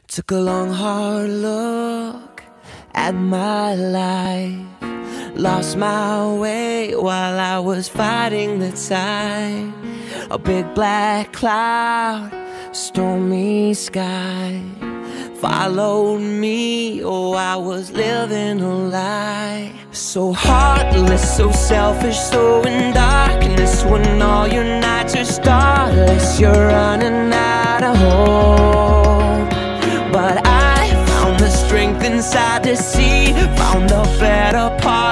Took a long hard look at my life. Lost my way while I was fighting the tide. A big black cloud, stormy sky followed me. Oh, I was living a lie. So heartless, so selfish, so in darkness. When all your nights are starless, you're running out of hope. But I found the strength inside to see, found the better part